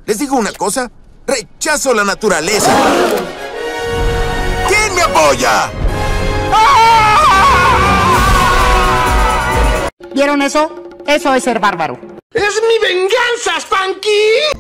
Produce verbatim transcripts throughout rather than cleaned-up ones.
Les digo una cosa, rechazo la naturaleza. ¿Quién me apoya? ¿Vieron eso? Eso es ser bárbaro. ¡Es mi venganza, Spanky!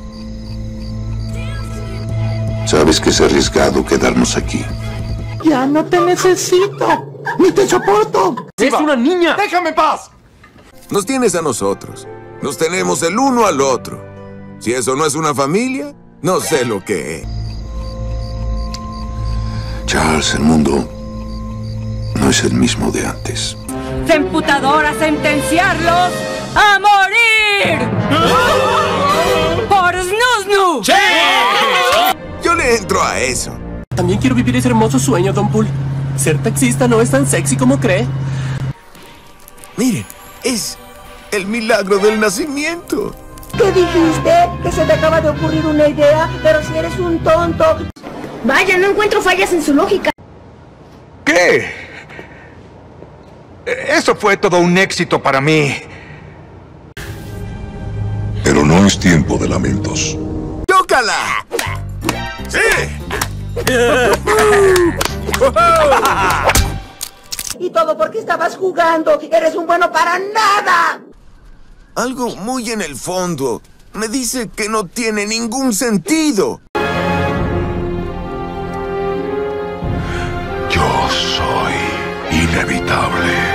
Sabes que es arriesgado quedarnos aquí. Ya no te necesito, ni te soporto. ¡Es una niña! ¡Déjame en paz! Nos tienes a nosotros. Nos tenemos el uno al otro. Si eso no es una familia, no sé lo que es. Charles, el mundo no es el mismo de antes. ¡Semputador a sentenciarlos a morir! ¡Por Snoo-Snoo! ¡Sí! Yo le entro a eso. También quiero vivir ese hermoso sueño, Don Pool. Ser taxista no es tan sexy como cree. Miren, es el milagro del nacimiento. ¿Qué dijiste? Que se te acaba de ocurrir una idea, pero si eres un tonto. Vaya, no encuentro fallas en su lógica. ¿Qué? Eso fue todo un éxito para mí. Pero no es tiempo de lamentos. ¡Tócala! ¡Sí! Y todo porque estabas jugando. Eres un bueno para nada. Algo muy en el fondo me dice que no tiene ningún sentido. Yo soy inevitable.